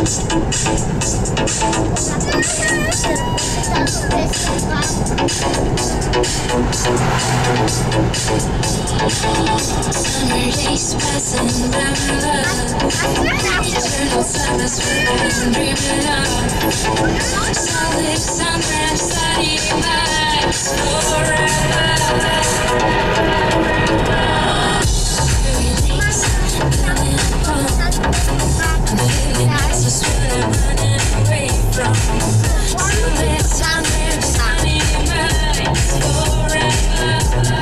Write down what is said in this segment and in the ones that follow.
days passing by my love. Eternal silence we've been dreaming of. Solid summer sunny nights forever. Release, feeling home. I'm feeling nice, just what I'm running away from. Solid summer sunny nights forever.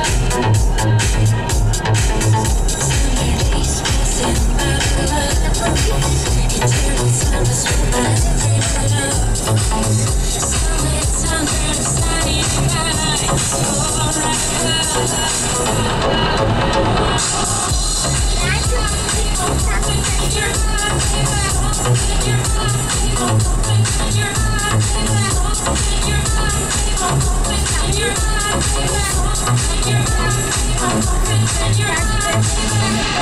You're